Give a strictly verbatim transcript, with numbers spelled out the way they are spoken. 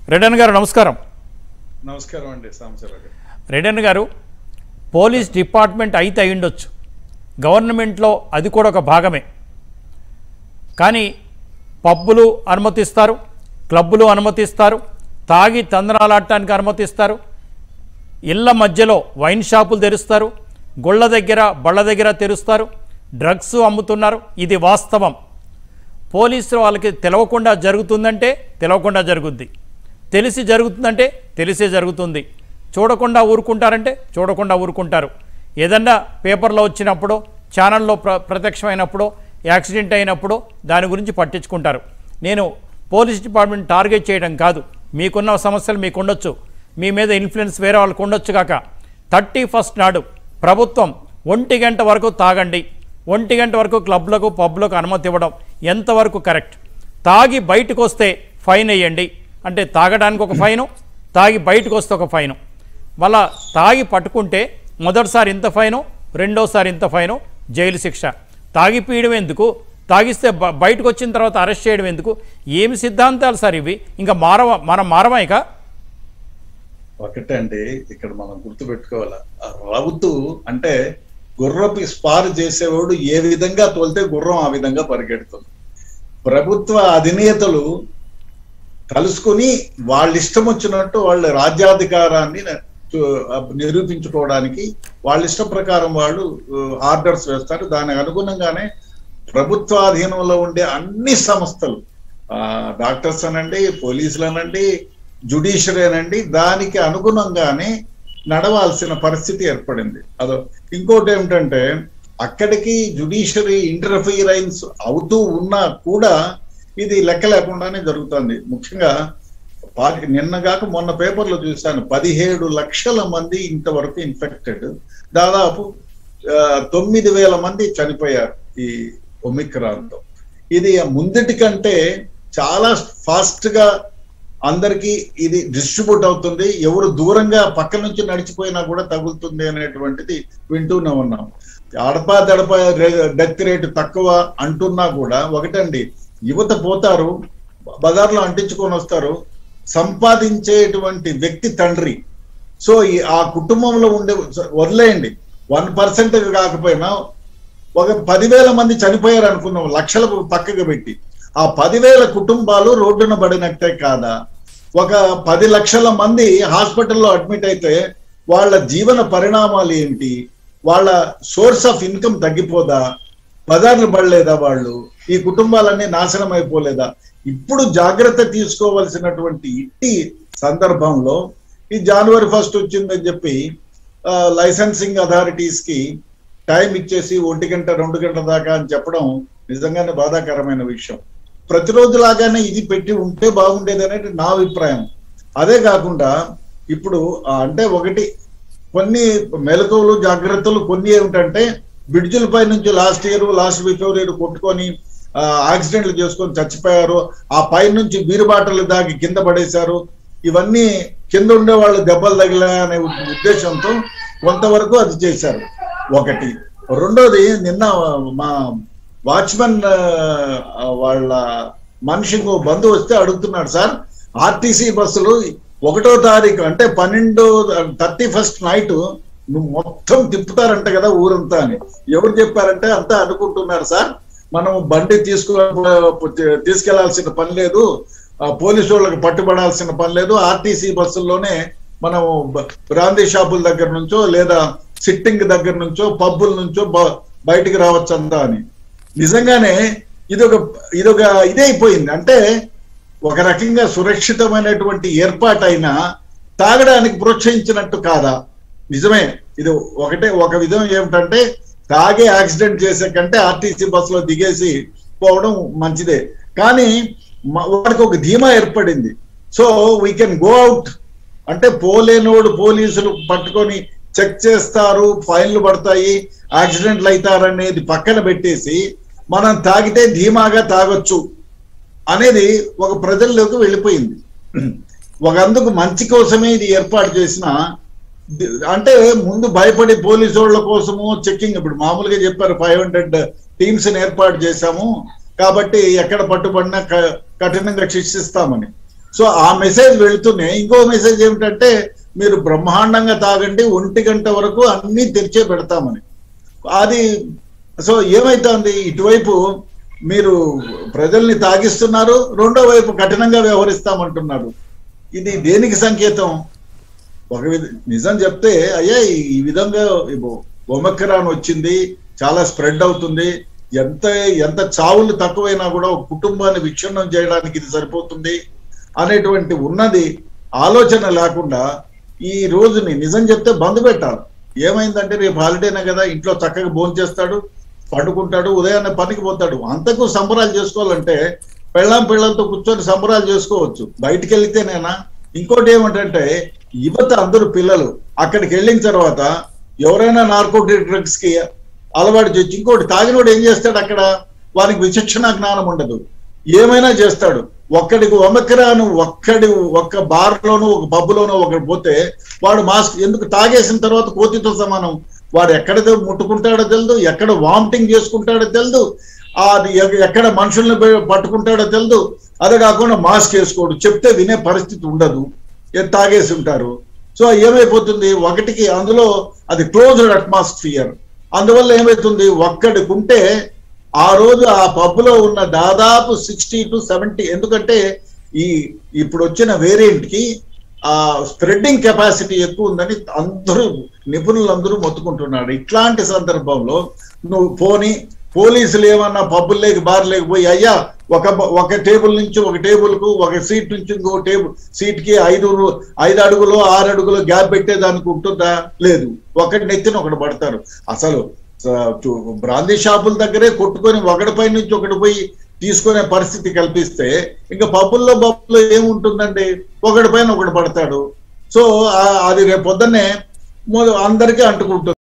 రెడ్డన్ గారు నమస్కారం. నమస్కారం అండి సాంబశివరావు గారు. రెడ్డన్ గారు, పోలీస్ డిపార్ట్మెంట్ అయితే అయ్యుండొచ్చు, గవర్నమెంట్లో అది కూడా ఒక భాగమే. కానీ పబ్బులు అనుమతిస్తారు, క్లబ్బులు అనుమతిస్తారు, తాగి తందనాలాడటానికి అనుమతిస్తారు, ఇళ్ల మధ్యలో వైన్ షాపులు తెరుస్తారు, గుళ్ళ దగ్గర బళ్ళ దగ్గర తెరుస్తారు, డ్రగ్స్ అమ్ముతున్నారు. ఇది వాస్తవం. పోలీసులు వాళ్ళకి తెలవకుండా జరుగుతుందంటే తెలవకుండా జరుగుద్ది, తెలిసి జరుగుతుందంటే తెలిసే జరుగుతుంది. చూడకుండా ఊరుకుంటారంటే చూడకుండా ఊరుకుంటారు. ఏదన్నా పేపర్లో వచ్చినప్పుడు, ఛానల్లో ప్ర ప్రత్యక్షమైనప్పుడు, యాక్సిడెంట్ అయినప్పుడు దాని గురించి పట్టించుకుంటారు. నేను పోలీస్ డిపార్ట్మెంట్ టార్గెట్ చేయడం కాదు, మీకున్న సమస్యలు మీకు ఉండొచ్చు, మీ మీద ఇన్ఫ్లుయెన్స్ వేరే వాళ్ళకు ఉండొచ్చు కాక థర్టీ ఫస్ట్ నాడు ప్రభుత్వం ఒంటి గంట వరకు తాగండి, ఒంటి గంట వరకు క్లబ్లకు పబ్లకు అనుమతి ఇవ్వడం ఎంతవరకు కరెక్ట్? తాగి బయటకు వస్తే ఫైన్ వేయండి అంటే తాగడానికి ఒక ఫైను, తాగి బయటకు వస్తే ఒక ఫైను. మళ్ళా తాగి పట్టుకుంటే మొదటిసారి ఇంత ఫైను, రెండోసారి ఇంత ఫైను, జైలు శిక్ష. తాగి పీయడం ఎందుకు? తాగిస్తే బయటకు వచ్చిన తర్వాత అరెస్ట్ చేయడం ఎందుకు? ఏమి సిద్ధాంతాలు సార్ ఇవి? ఇంకా మారవ మనం మారమాయిక? ఒకటే అండి, ఇక్కడ మనం గుర్తుపెట్టుకోవాలా, రౌతు అంటే గుర్రపు స్పారు చేసేవాడు ఏ విధంగా తోలితే గుర్రం ఆ విధంగా పరిగెడుతుంది. ప్రభుత్వ అధినేతలు కలుసుకుని వాళ్ళ ఇష్టం వచ్చినట్టు వాళ్ళ రాజ్యాధికారాన్ని నిరూపించుకోవడానికి వాళ్ళ ఇష్టం ప్రకారం వాళ్ళు ఆర్డర్స్ వేస్తారు. దానికి అనుగుణంగానే ప్రభుత్వాధీనంలో ఉండే అన్ని సంస్థలు, డాక్టర్స్ అనండి, పోలీసులు అనండి, జ్యుడిషియరీ అనండి, దానికి అనుగుణంగానే నడవాల్సిన పరిస్థితి ఏర్పడింది. అదో ఇంకోటి ఏమిటంటే, అక్కడికి జ్యుడిషియరీ ఇంటర్ఫీరెన్స్ అవుతూ ఉన్నా కూడా ఇది లెక్క లేకుండానే జరుగుతుంది. ముఖ్యంగా నిన్నగాక మొన్న పేపర్లో చూశాను, పదిహేడు లక్షల మంది ఇంతవరకు ఇన్ఫెక్టెడ్, దాదాపు తొమ్మిది వేల మంది చనిపోయారు ఈ ఒమిక్రాన్తో. ఇది ముందటి కంటే చాలా ఫాస్ట్ గా అందరికీ ఇది డిస్ట్రిబ్యూట్ అవుతుంది. ఎవరు దూరంగా పక్క నుంచి నడిచిపోయినా కూడా తగులుతుంది అనేటువంటిది వింటూనే ఉన్నాం. అడపా దడప డెత్ రేటు తక్కువ అంటున్నా కూడా ఒకటండి, యువత పోతారు, బజార్లో అంటించుకొని వస్తారు, సంపాదించేటువంటి వ్యక్తి తండ్రి. సో ఆ కుటుంబంలో ఉండే వదిలేయండి, వన్ పర్సెంట్ కాకపోయినా ఒక పదివేల మంది చనిపోయారు అనుకున్నాం, లక్షలకు పక్కకు పెట్టి. ఆ పదివేల కుటుంబాలు రోడ్డున పడినట్టే కాదా? ఒక పది లక్షల మంది హాస్పిటల్లో అడ్మిట్ అయితే వాళ్ళ జీవన పరిణామాలు ఏంటి? వాళ్ళ సోర్స్ ఆఫ్ ఇన్కమ్ తగ్గిపోదా? బజార్లు పడలేదా? వాళ్ళు ఈ కుటుంబాలన్నీ నాశనం అయిపోలేదా? ఇప్పుడు జాగ్రత్త తీసుకోవాల్సినటువంటి ఇట్టి సందర్భంలో ఈ జనవరి ఫస్ట్ వచ్చిందని చెప్పి లైసెన్సింగ్ అథారిటీస్ కి టైం ఇచ్చేసి ఒంటి గంట రెండు గంటల దాకా అని చెప్పడం నిజంగానే బాధాకరమైన విషయం. ప్రతిరోజు లాగానే ఇది పెట్టి ఉంటే బాగుండేది అనేది నా అభిప్రాయం. అదే కాకుండా ఇప్పుడు అంటే ఒకటి కొన్ని మెలకువలు జాగ్రత్తలు కొన్ని ఏమిటంటే, బ్రిడ్జిల పై నుంచి last year last before year కొట్టుకొని యాక్సిడెంట్లు చేసుకొని చచ్చిపోయారు, ఆ పై నుంచి బీరు బాటలు దాగి కింద పడేశారు, ఇవన్నీ కింద ఉండే వాళ్ళు దెబ్బలు తగిలా అనే ఉద్దేశంతో కొంతవరకు అది చేశారు ఒకటి. రెండోది, నిన్న మా వాచ్మెన్ వాళ్ళ మనిషికి బంధువు వస్తే అడుగుతున్నాడు, సార్ ఆర్టీసీ బస్సులు ఒకటో తారీఖు అంటే పన్నెండు థర్టీ ఫస్ట్ నైట్ నువ్వు మొత్తం తిప్పుతారంట కదా ఊరంతా అని. ఎవరు చెప్పారంటే అంతా అనుకుంటున్నారు సార్, మనం బండి తీసుకు తీసుకెళ్లాల్సిన పని లేదు, పోలీసు వాళ్ళకి పట్టుబడాల్సిన పని లేదు, ఆర్టీసీ బస్సుల్లోనే మనం బ్రాందీ షాపుల దగ్గర నుంచో లేదా సిట్టింగ్ దగ్గర నుంచో పబ్బుల నుంచో బయటికి రావచ్చు అంతా అని. నిజంగానే ఇదొక ఇదొక ఇదే అయిపోయింది. అంటే ఒక రకంగా సురక్షితమైనటువంటి ఏర్పాటైనా తాగడానికి ప్రోత్సహించినట్టు కాదా? నిజమే, ఇది ఒకటే ఒక విధం ఏమిటంటే, తాగే యాక్సిడెంట్ చేసే కంటే ఆర్టీసీ బస్సులో దిగేసి పోవడం మంచిదే. కానీ వాడికి ఒక ధీమా ఏర్పడింది, so we can go out. అంటే పోలేనోడు పోలీసులు పట్టుకొని చెక్ చేస్తారు, ఫైన్లు పడతాయి, యాక్సిడెంట్లు అవుతారనేది పక్కన పెట్టేసి మనం తాగితే ధీమాగా తాగొచ్చు అనేది ఒక ప్రజల్లోకి వెళ్ళిపోయింది. ఒక అందుకు మంచి కోసమే ఇది ఏర్పాటు చేసిన, అంటే ముందు భయపడి పోలీసు వాళ్ళ కోసము చెక్కింగ్, ఇప్పుడు మామూలుగా చెప్పారు ఫైవ్ హండ్రెడ్ టీమ్స్ ఏర్పాటు చేశాము కాబట్టి ఎక్కడ పట్టుబడినా కఠినంగా శిక్షిస్తామని. సో ఆ మెసేజ్ వెళుతూనే ఇంకో మెసేజ్ ఏమిటంటే మీరు బ్రహ్మాండంగా తాగండి, ఒంటి గంట వరకు అన్ని తెరిచే పెడతామని. అది సో ఏమైతుంది, ఇటువైపు మీరు ప్రజల్ని తాగిస్తున్నారు, రెండో వైపు కఠినంగా వ్యవహరిస్తామంటున్నారు. ఇది దేనికి సంకేతం? ఒక విధ నిజం చెప్తే అయ్యా ఈ విధంగా ఒమిక్రాన్ వచ్చింది, చాలా స్ప్రెడ్ అవుతుంది, ఎంత ఎంత చావులు తక్కువైనా కూడా ఒక కుటుంబాన్ని విచ్ఛిన్నం చేయడానికి ఇది సరిపోతుంది అనేటువంటి ఉన్నది ఆలోచన లేకుండా ఈ రోజుని నిజం చెప్తే బంద్ పెట్టాలి. ఏమైందంటే రేపు హాలిడేనే కదా, ఇంట్లో చక్కగా భోంచేస్తాడు, పడుకుంటాడు, ఉదయాన్నే పనికి పోతాడు. అంతకు సంబరాలు చేసుకోవాలంటే పెళ్ళాం పిల్లలతో కూర్చొని సంబరాలు చేసుకోవచ్చు, బయటికి వెళితేనేనా. ఇంకోటి ఏమిటంటే యువత అందరూ పిల్లలు అక్కడికి వెళ్ళిన తర్వాత ఎవరైనా నార్కోటిక్ డ్రగ్స్ కి అలవాటు చేసి, ఇంకోటి తాగినోడు ఏం చేస్తాడు, అక్కడ వానికి విచక్షణ జ్ఞానం ఉండదు, ఏమైనా చేస్తాడు. ఒక్కడికి ఒమిక్రాన్ ఒక్కడి ఒక్క బార్లోనూ ఒక పబ్బులోనూ ఒకటి పోతే వాడు మాస్క్ ఎందుకు, తాగేసిన తర్వాత కోతితో సమానం. వాడు ఎక్కడ ముట్టుకుంటాడో తెలియదు, ఎక్కడ వామిటింగ్ చేసుకుంటాడో తెలియదు, అది ఎక్కడ మనుషుల్ని పట్టుకుంటాడో తెలియదు. అదే కాకుండా మాస్క్ వేసుకోడు, చెప్తే వినే పరిస్థితి ఉండదు, తాగేసి ఉంటారు. సో ఏమైపోతుంది, ఒకటికి అందులో అది క్లోజ్డ్ అట్మాస్ఫియర్. అందువల్ల ఏమైతుంది, ఒక్కడికి ఉంటే ఆ రోజు ఆ పబ్లో ఉన్న దాదాపు సిక్స్టీ టు సెవెంటీ, ఎందుకంటే ఈ ఇప్పుడు వచ్చిన వేరియంట్ కి ఆ స్ప్రెడ్డింగ్ కెపాసిటీ ఎక్కువ ఉందని అందరూ నిపుణులందరూ మొత్తుకుంటున్నారు. ఇట్లాంటి సందర్భంలో నువ్వు పోని పోలీసులు ఏమన్నా పబ్బుల్లోకి బార్లేకి పోయి అయ్యా ఒక ఒక టేబుల్ నుంచి ఒక టేబుల్ కు, ఒక సీట్ నుంచి ఇంకో టేబుల్ సీట్ కి ఐదు ఐదు అడుగులు ఆరు అడుగులు గ్యాప్ పెట్టేదానికి ఉంటుందా? లేదు, ఒకటి నెత్తిన ఒకటి పడతారు. అసలు బ్రాందీ షాపుల దగ్గరే కొట్టుకొని ఒకటిపై నుంచి ఒకటి పోయి తీసుకునే పరిస్థితి కల్పిస్తే ఇంకా పబ్బుల్లో పబ్బుల్లో ఏముంటుందండి, ఒకటి పైన ఒకటి పడతాడు. సో అది రేపు పొద్దున్నే అందరికీ అంటుకుంటుంది.